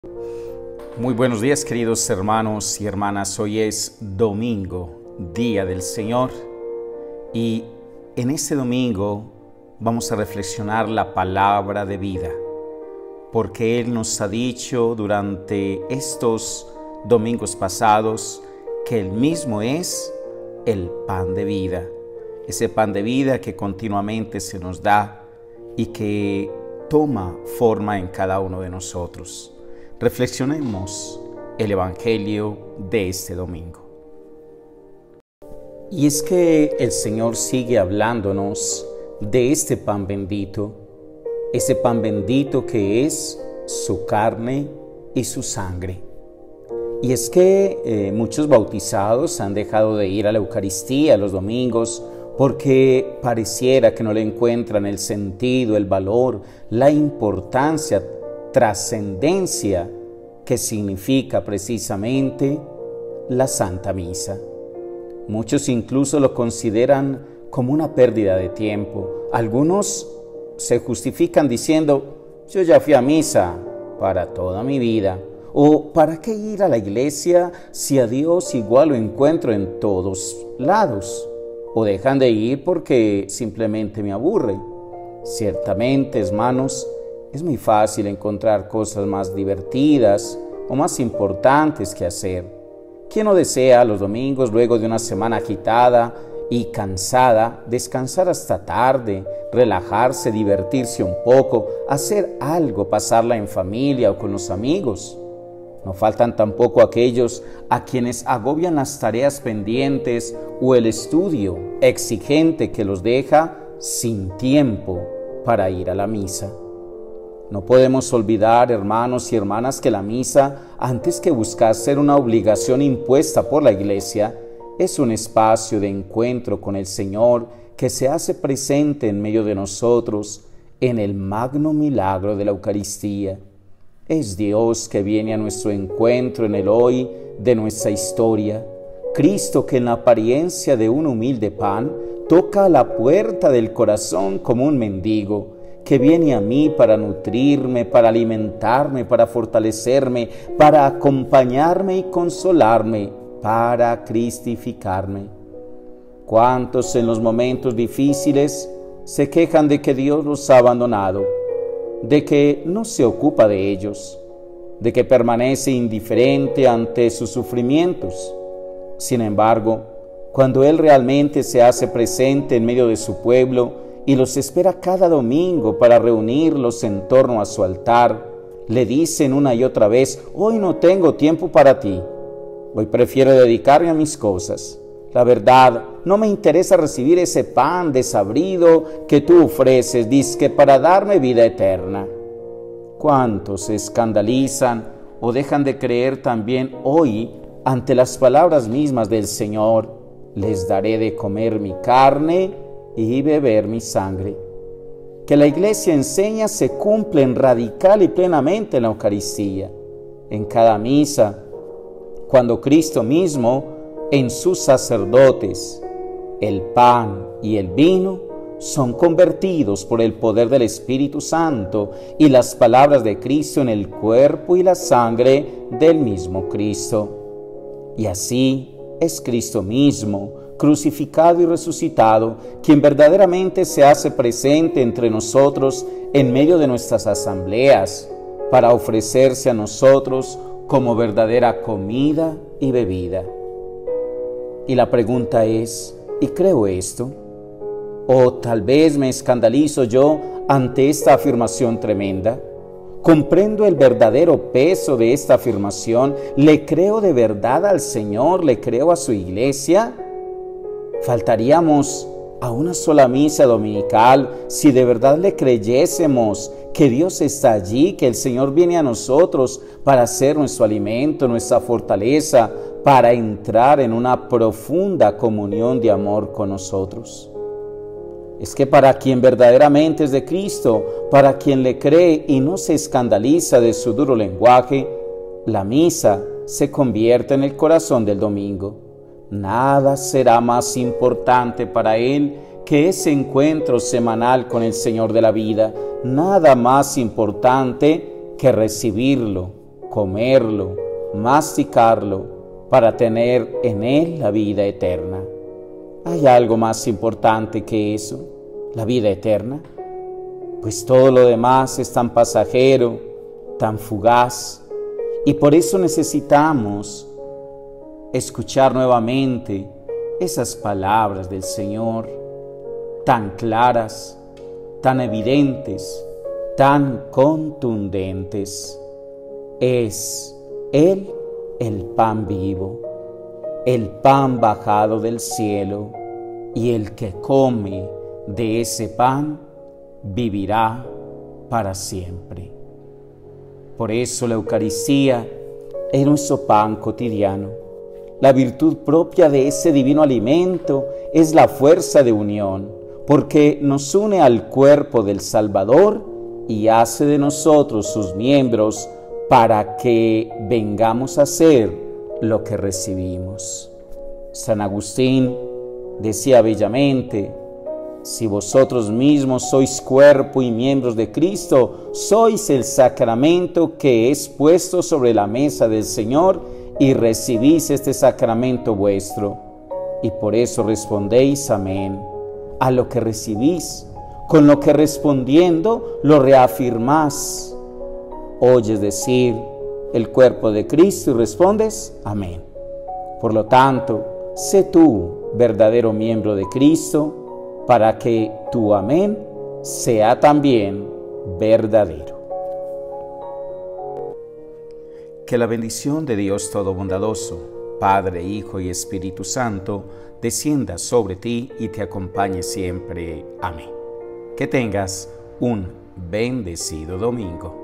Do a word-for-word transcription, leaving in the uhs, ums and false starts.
Muy buenos días, queridos hermanos y hermanas. Hoy es domingo, día del Señor, y en este domingo vamos a reflexionar la palabra de vida, porque Él nos ha dicho durante estos domingos pasados que Él mismo es el pan de vida, ese pan de vida que continuamente se nos da y que toma forma en cada uno de nosotros. Reflexionemos el Evangelio de este domingo. Y es que el Señor sigue hablándonos de este pan bendito, ese pan bendito que es su carne y su sangre. Y es que eh, muchos bautizados han dejado de ir a la Eucaristía los domingos porque pareciera que no le encuentran el sentido, el valor, la importancia, trascendencia que significa precisamente la Santa Misa. Muchos incluso lo consideran como una pérdida de tiempo. Algunos se justifican diciendo: yo ya fui a misa para toda mi vida. O ¿para qué ir a la iglesia si a Dios igual lo encuentro en todos lados? O dejan de ir porque simplemente me aburre. Ciertamente, hermanos, es muy fácil encontrar cosas más divertidas o más importantes que hacer. ¿Quién no desea los domingos, luego de una semana agitada y cansada, descansar hasta tarde, relajarse, divertirse un poco, hacer algo, pasarla en familia o con los amigos? No faltan tampoco aquellos a quienes agobian las tareas pendientes o el estudio exigente que los deja sin tiempo para ir a la misa. No podemos olvidar, hermanos y hermanas, que la misa, antes que buscar ser una obligación impuesta por la Iglesia, es un espacio de encuentro con el Señor que se hace presente en medio de nosotros en el magno milagro de la Eucaristía. Es Dios que viene a nuestro encuentro en el hoy de nuestra historia. Cristo, que en la apariencia de un humilde pan, toca a la puerta del corazón como un mendigo, que viene a mí para nutrirme, para alimentarme, para fortalecerme, para acompañarme y consolarme, para cristificarme. ¿Cuántos en los momentos difíciles se quejan de que Dios los ha abandonado, de que no se ocupa de ellos, de que permanece indiferente ante sus sufrimientos? Sin embargo, cuando Él realmente se hace presente en medio de su pueblo y los espera cada domingo para reunirlos en torno a su altar, le dicen una y otra vez: hoy no tengo tiempo para ti, hoy prefiero dedicarme a mis cosas. La verdad, no me interesa recibir ese pan desabrido que tú ofreces, dizque para darme vida eterna. ¿Cuántos se escandalizan o dejan de creer también hoy ante las palabras mismas del Señor: les daré de comer mi carne y beber mi sangre? Que la Iglesia enseña se cumplen radical y plenamente en la Eucaristía, en cada misa, cuando Cristo mismo, en sus sacerdotes, el pan y el vino son convertidos por el poder del Espíritu Santo y las palabras de Cristo en el cuerpo y la sangre del mismo Cristo. Y así es Cristo mismo, crucificado y resucitado, quien verdaderamente se hace presente entre nosotros en medio de nuestras asambleas, para ofrecerse a nosotros como verdadera comida y bebida. Y la pregunta es: ¿y creo esto? ¿O tal vez me escandalizo yo ante esta afirmación tremenda? ¿Comprendo el verdadero peso de esta afirmación? ¿Le creo de verdad al Señor? ¿Le creo a su Iglesia? ¿Faltaríamos a una sola misa dominical si de verdad le creyésemos que Dios está allí, que el Señor viene a nosotros para ser nuestro alimento, nuestra fortaleza, para entrar en una profunda comunión de amor con nosotros? Es que para quien verdaderamente es de Cristo, para quien le cree y no se escandaliza de su duro lenguaje, la misa se convierte en el corazón del domingo. Nada será más importante para él que ese encuentro semanal con el Señor de la vida. Nada más importante que recibirlo, comerlo, masticarlo, para tener en él la vida eterna. ¿Hay algo más importante que eso, la vida eterna? Pues todo lo demás es tan pasajero, tan fugaz, y por eso necesitamos escuchar nuevamente esas palabras del Señor, tan claras, tan evidentes, tan contundentes. Es Él el pan vivo, el pan bajado del cielo, y el que come de ese pan vivirá para siempre. Por eso la Eucaristía es nuestro pan cotidiano. La virtud propia de ese divino alimento es la fuerza de unión, porque nos une al cuerpo del Salvador y hace de nosotros sus miembros para que vengamos a ser lo que recibimos. San Agustín decía bellamente: si vosotros mismos sois cuerpo y miembros de Cristo, sois el sacramento que es puesto sobre la mesa del Señor y recibís este sacramento vuestro. Y por eso respondéis amén a lo que recibís, con lo que respondiendo lo reafirmás. Oyes decir el cuerpo de Cristo y respondes amén. Por lo tanto, sé tú verdadero miembro de Cristo, para que tu amén sea también verdadero. Que la bendición de Dios Todopoderoso, Padre, Hijo y Espíritu Santo, descienda sobre ti y te acompañe siempre. Amén. Que tengas un bendecido domingo.